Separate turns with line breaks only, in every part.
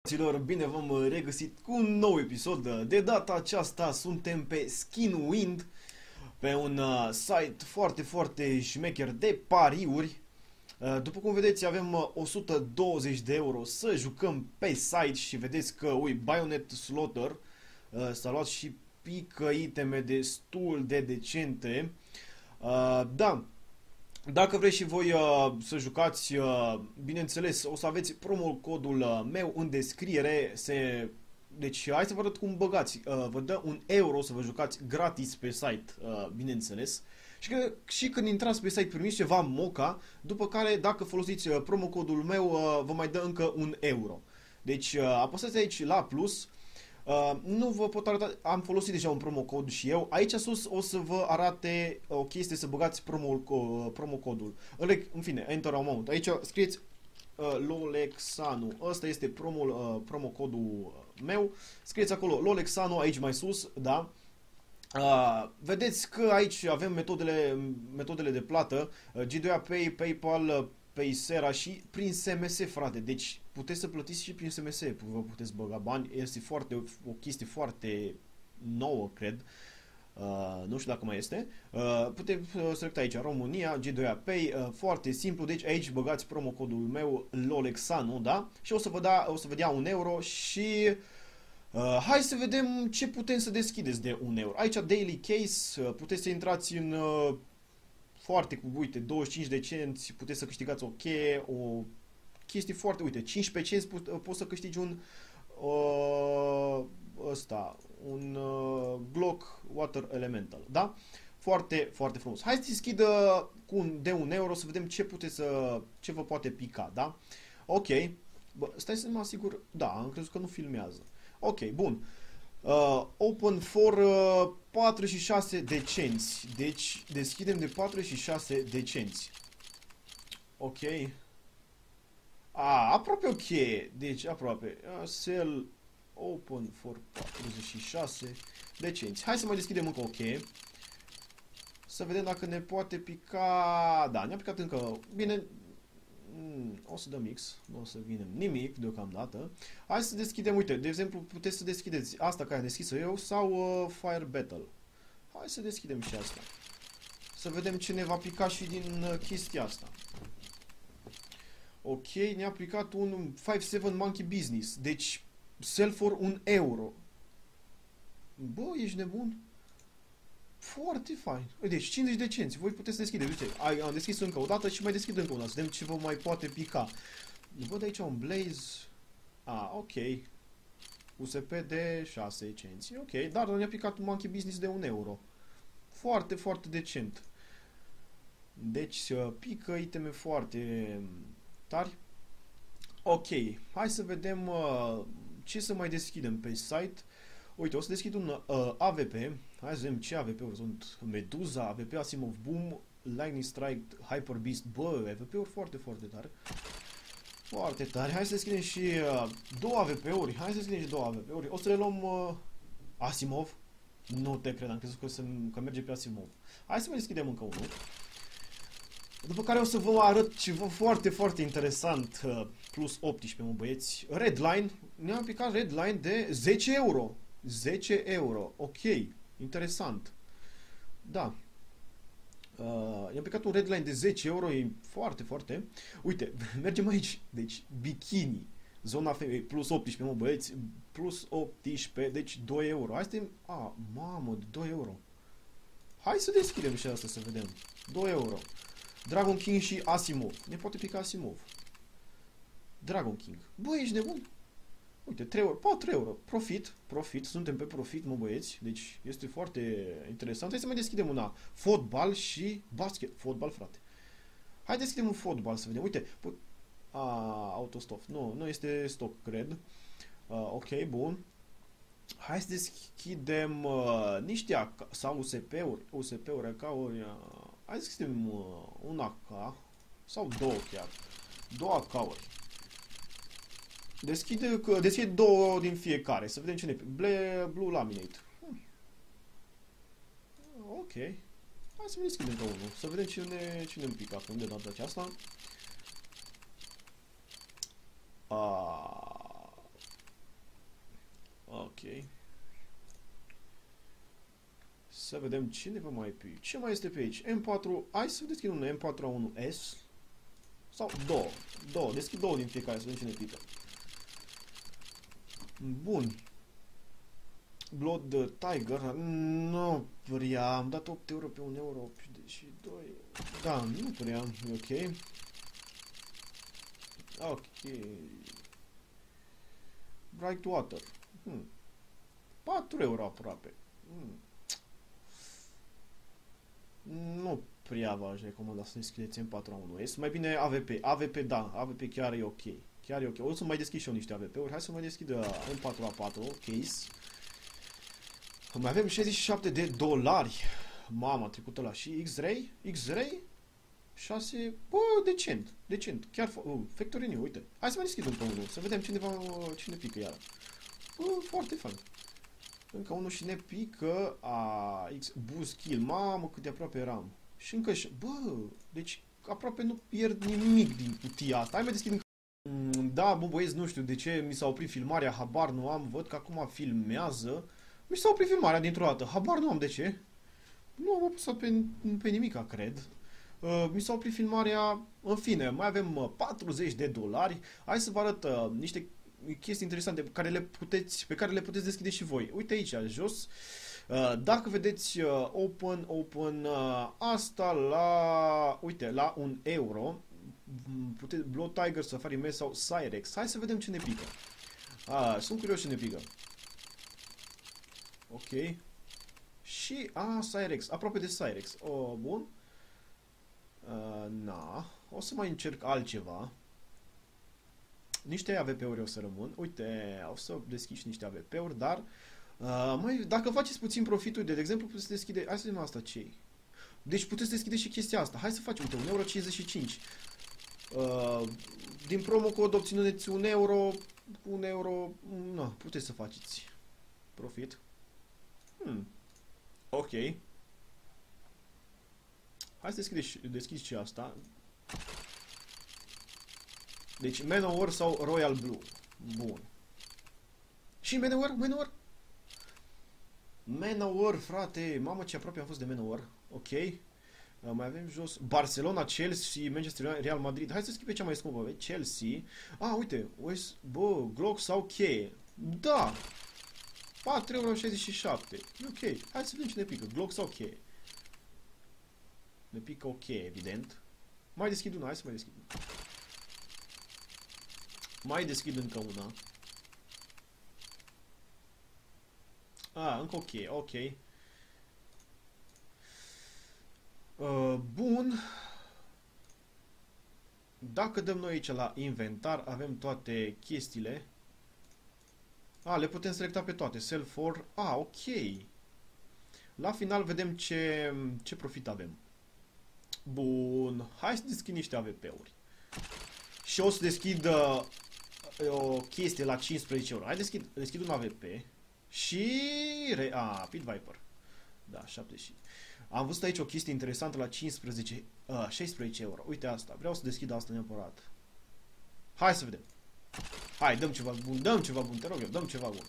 Bine v-am regăsit cu un nou episod. De data aceasta suntem pe SkinWind, pe un site foarte șmecher de pariuri. După cum vedeți, avem 120 de euro să jucăm pe site și vedeți că, Bayonet Slaughter s-a luat și pică iteme destul de decente. Da. Dacă vreți și voi să jucați, bineînțeles, o să aveți promo codul meu în descriere. Deci, hai să vă arăt cum băgați. Vă dă un euro să vă jucați gratis pe site, bineînțeles. Și când intrați pe site primiți ceva moca, după care, dacă folosiți promo codul meu, vă mai dă încă un euro. Deci, apăsați aici la plus. Nu vă pot arăta, am folosit deja un promo cod și eu. Aici sus o să vă arate o chestie să băgați promo codul. În fine, enter amount. Aici scrieți Lolexanu. Ăsta este promo codul meu. Scrieți acolo Lolexanu aici mai sus, da? Vedeți că aici avem metodele de plată, G2A Pay, PayPal, Paysera și prin SMS, frate. Deci puteți să plătiți și prin SMS, vă puteți băga bani. Este o chestie foarte nouă, cred. Nu știu dacă mai este. Puteți selecta aici România, G2A Pay, foarte simplu. Deci aici băgați promo codul meu Lolexanu, da? Și o să vă dea un euro și hai să vedem ce putem să deschideți de un euro. Aici Daily Case, puteți să intrați în foarte cu, 25 de cenți, puteți să câștigați o cheie, o chestie foarte, 15 cenți poți să câștigi un Glock Water Elemental, da? Foarte frumos. Hai să deschid de un euro să vedem ce vă poate pica, da? Ok. Bă, stai să mă asigur. Da, am crezut că nu filmează. Ok, bun. Open for 46 de cenți. Deci deschidem de 46 de cenți. Ok. Aproape ok. Deci aproape. Sell open for 46 de cenți. Hai să mai deschidem încă ok. Să vedem dacă ne poate pica. Da, ne-a picat încă. Bine. O să dăm X, nu o să vină nimic deocamdată. Hai să deschidem, uite, de exemplu, puteți să deschideți asta care am deschis eu sau Fire Battle. Hai să deschidem și asta. Să vedem ce ne va pica și din chestia asta. Ok, ne-a picat un 5-7 Monkey Business. Deci, sell for un euro. Bă, ești nebun? Foarte fain. Deci 50 de cenți. Voi puteți deschide. Uite, am deschis încă o dată și mai deschid încă una. Să vedem ce vă mai poate pica. Văd aici un Blaze. Ok. USP de 6 cenți. Ok, dar ne-a picat un Monkey Business de 1 euro. Foarte decent. Deci pică iteme foarte tari. Ok. Hai să vedem ce să mai deschidem pe site. Uite, o să deschid un AVP. Hai să vedem ce AVP-uri sunt. Meduza, AVP Asimov Boom, Lightning Strike, Hyper Beast. Bă, AVP-uri foarte tare. Foarte tare. Hai să deschidem și două AVP-uri. Hai să deschidem și două AVP-uri. O să le luăm Asimov. Nu te cred, am crezut că merge pe Asimov. Hai să mai deschidem încă unul. După care o să vă arăt ceva foarte interesant. Plus 18, mă băieți. Redline. Ne-am picat Redline de 10 euro. 10 euro. Ok. Interesant. Da. I-am picat un Redline de 10 euro. E foarte. Uite, mergem aici. Deci, bikini. Zona femei. Plus 18, mă băieți. Plus 18. Deci 2 euro. Hai să... mamă, 2 euro. Hai să deschidem și asta să vedem. 2 euro. Dragon King și Asimov. Ne poate pica Asimov. Dragon King. Bă, ești nebun? Uite, 3 euro, 4 euro. Profit. Suntem pe profit, mă băieți. Deci este foarte interesant. Hai să mai deschidem una. Fotbal și basket. Fotbal, frate. Hai deschidem un fotbal să vedem. Uite. Autostop. Nu este stock, cred. Ok, bun. Hai să deschidem niște sau USP-uri, AK-uri. Hai să deschidem un AK. Sau două chiar. Două AK-uri. Deschid două din fiecare. Să vedem ce ne pică. Blue Laminate. Ok. Hai să deschidem încă unul. Să vedem ce ne pică acum de data aceasta. Să vedem cine vă mai pe. Ce mai este pe aici? M4. Hai să deschid un M4A1S. Sau două. Două. Deschid două din fiecare să vedem cine pică. Bun. Blood Tiger. Nu prea. Am dat 8 euro pe 1 euro și 2. Da, nu prea. Ok. Ok. Bright Water. 4 euro aproape. Nu prea v-aș recomanda să deschideți M4A1S. Mai bine AVP. AVP, da. AVP chiar e ok. Chiar e ok. O să mai deschid și eu niște AVP-uri. Hai să mai deschid M4A4 case. Mai avem 67 de dolari. Mama, a trecut ăla. Și X-Ray? X-Ray? 6... Bă, decent. Decent. Chiar... Factory New, uite. Hai să mai deschid încă unul. Să vedem cine pică iară. Bă, foarte fain. Încă unul și ne pică X Boost Kill. Mamă, cât de aproape eram. Și încă și... Bă, deci aproape nu pierd nimic din cutia asta. Hai mai deschid încă. Da, bă, băieți, nu știu de ce mi s-a oprit filmarea, habar nu am. Văd că acum filmează. Mi s-a oprit filmarea dintr-o dată. Habar nu am de ce. Nu am apăsat pe nimica, cred. Mi s-a oprit filmarea. În fine, mai avem 40 de dolari. Hai să vă arăt niște chestii interesante pe care le puteți deschide și voi. Uite aici, jos. Dacă vedeți open asta la, uite, la 1 euro, Blood Tiger, Safari Mesh sau Cyrex. Hai să vedem ce ne pică. Sunt curios ce ne pică. Ok. Și, Cyrex, aproape de Cyrex. Bun. O să mai încerc altceva. Niște AVP-uri o să rămân. Uite, o să deschid și niște AVP-uri, dar dacă faceți puțin profituri, de exemplu, puteți deschide... Hai să vedem asta ce-i. Deci puteți deschide și chestia asta. Hai să facem, uite, 1,55 euro. Din promo cod obțineți 1 euro, 1 euro, puteți să faceți profit. Ok. Hai să deschideți și asta. Deci Manowar sau Royal Blue. Bun. Și Manowar? Manowar, frate. Mamă, ce aproape am fost de Manowar. Ok. Mai avem jos Barcelona, Chelsea, Manchester, Real Madrid. Hai să schimbe cea mai scumpă. Chelsea. Uite. Bă, Glock sau cheie. Da. 4,67 euro. Ok. Hai să vedem ce ne pică. Glock sau cheie. Ne pică ok, evident. Mai deschid una. Hai să mai deschid una. Mai deschid încă una. Încă ok, ok. Bun. Dacă dăm noi aici la inventar, avem toate chestiile. Le putem selecta pe toate. Sell for... ok. La final vedem ce profit avem. Bun. Hai să deschid niște AVP-uri. Și o să deschid o chestie la 15 euro. Hai deschid un AVP. Și... Pit Viper. Da, 70. Am văzut aici o chestie interesantă la 16 euro. Uite asta. Vreau să deschid asta neapărat. Hai să vedem. Hai, dăm ceva bun, te rog eu, dăm ceva bun.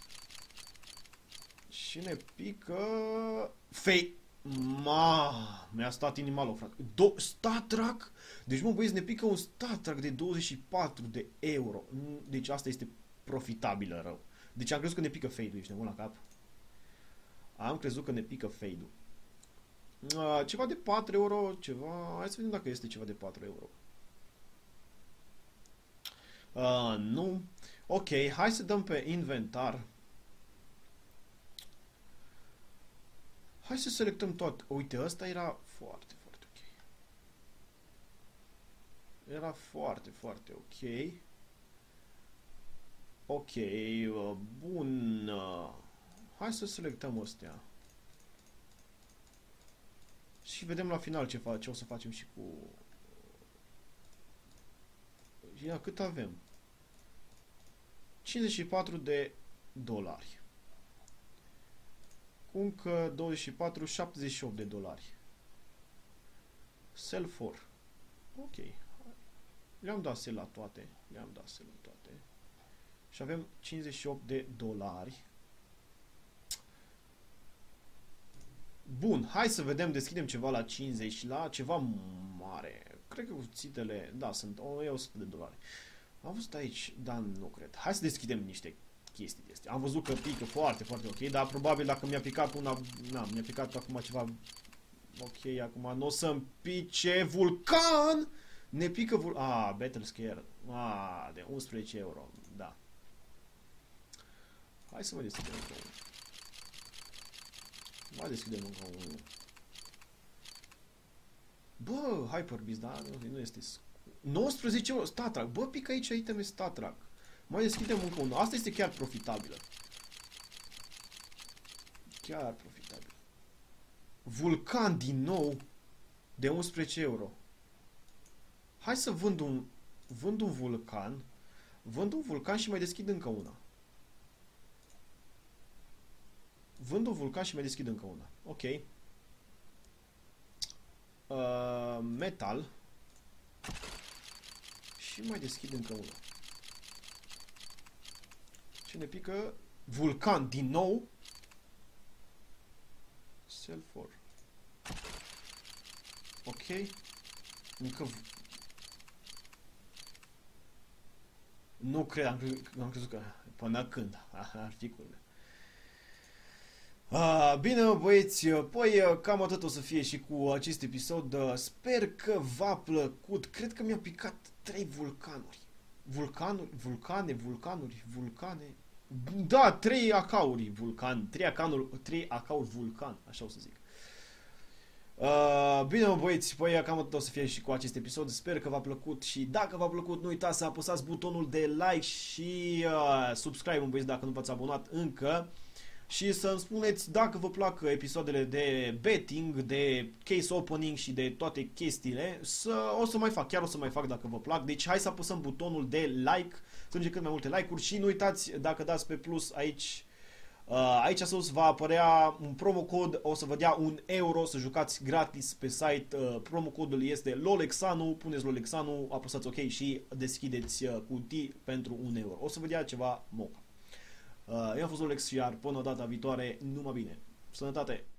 Și ne pică... Mi-a stat inima loc, frate. Star Trek? Deci, mă, băieți, ne pică un Star Trek de 24 de euro. Deci asta este profitabilă rău. Deci am crezut că ne pică fade-ul, ești nebun la cap. Am crezut că ne pică fade-ul. Ceva de 4 euro, ceva... Hai să vedem dacă este ceva de 4 euro. Nu. Ok, hai să dăm pe inventar. Hai să selectăm tot. Uite, ăsta era foarte, foarte ok. Era foarte, foarte ok. Ok, bun. Hai să selectăm astea. Și vedem la final ce o să facem și cu... Ia, cât avem? 54 de dolari. Cu încă 24, 78 de dolari. Sell for. Ok. Le-am dat sell la toate. Și avem 58 de dolari. Bun, hai să vedem, deschidem ceva la 50, la ceva mare. Cred că cuțitele, da, sunt $100. Am văzut aici, dar nu cred. Hai să deschidem niște chestii de astea. Am văzut că pică foarte, foarte ok, dar probabil dacă mi-a picat una, mi-a picat acum ceva. Ok, acum nu o să-mi pice vulcan! Ne pică Battle Scare. De 11 euro, da. Hai să mai deschidem încă unul. Mai deschidem încă unul. Bă, Hyperbeast, da? Nu este... 19 euro, StatTrak. Bă, pică aici iteme StatTrak. Mai deschidem încă unul. Asta este chiar profitabilă. Chiar profitabil. Vulcan din nou de 11 euro. Hai să vând un vulcan. Vând un vulcan și mai deschid încă una. Vând un vulcan și mai deschid încă una. Ok. Metal. Și mai deschid încă una. Ce ne pică? Vulcan din nou. Sell for. Ok. Încă... Nu cred, am crezut că... Până când? Ar fi culmea. Bine, băieți, păi cam atât o să fie și cu acest episod. Sper că v-a plăcut. Cred că mi-a picat 3 vulcanuri. Vulcane. Da, 3 acauri vulcan. 3 acauri vulcan, așa o să zic. Bine, băieți, păi cam atât o să fie și cu acest episod. Sper că v-a plăcut și dacă v-a plăcut, nu uitați să apăsați butonul de like și subscribe, băieți, dacă nu v-ați abonat încă. Și să-mi spuneți dacă vă plac episoadele de betting, de case opening și de toate chestiile. O să mai fac, chiar o să mai fac dacă vă plac. Deci hai să apăsăm butonul de like, să ajungem cât mai multe like-uri și nu uitați, dacă dați pe plus aici, aici sus va apărea un promo cod, o să vă dea €1 să jucați gratis pe site. Promo codul este Lolexanu, puneți Lolexanu, apăsați OK și deschideți cutii pentru €1. O să vă dea ceva moca. Eu am fost Olex, iar până data viitoare, numai bine. Sănătate!